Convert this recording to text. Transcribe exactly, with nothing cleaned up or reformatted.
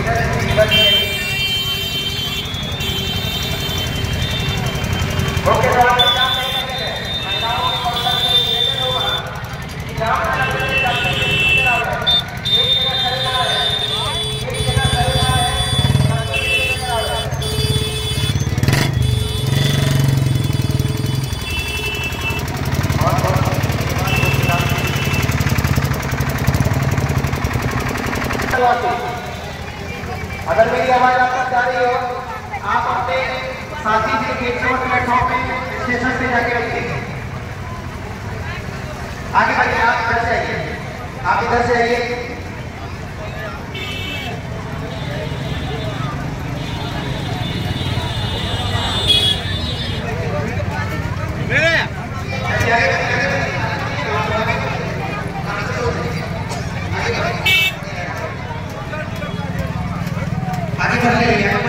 अगर मेरी आवाज आप तक जा रही हो, आप अपने साथी से गेट से प्लेटफॉर्म पे स्टेशन पे जाके रखिए। आगे बढ़िए, आप इधर से आइए, आप इधर से आइए। आगे बढ़ रही है।